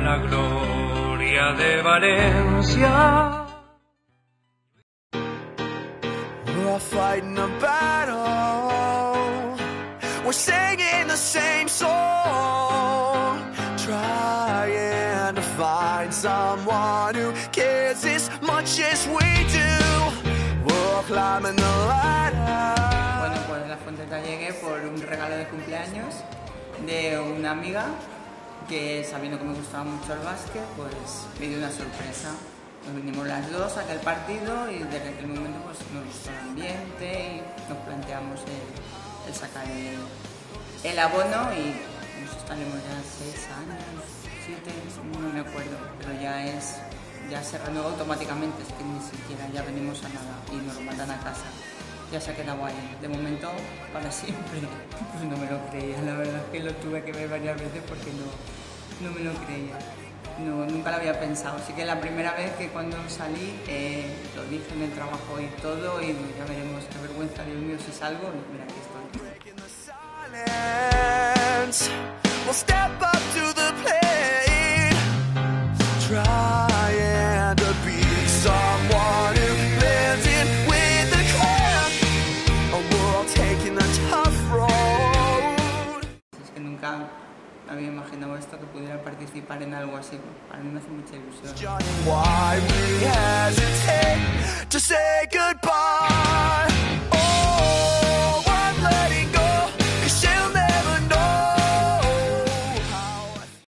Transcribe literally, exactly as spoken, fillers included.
la gloria de Valencia. We're fighting a battle, we're singing the same song, trying to find someone who cares as much as we do. We're climbing the ladder. Bueno, pues a la Fonteta llegué por un regalo de cumpleaños de una amiga que, sabiendo que me gustaba mucho el básquet, pues me dio una sorpresa. Nos vinimos las dos a aquel partido y desde aquel momento pues nos gustó el ambiente y nos planteamos el, el sacar el, el abono y nos estaremos ya seis años, siete, no me acuerdo, pero ya es, ya se renueva automáticamente, es que ni siquiera ya venimos a nada y nos lo mandan a casa. Ya se ha quedado ahí, de momento para siempre. Pues no me lo creía, la verdad es que lo tuve que ver varias veces porque no, no me lo creía. No, nunca lo había pensado, así que la primera vez que cuando salí eh, lo dije en el trabajo y todo y ya veremos, qué vergüenza, Dios mío, si salgo, mira, aquí estoy. Es que nunca me había imaginado esto, que pudiera participar en algo así. Para mí me hace mucha ilusión.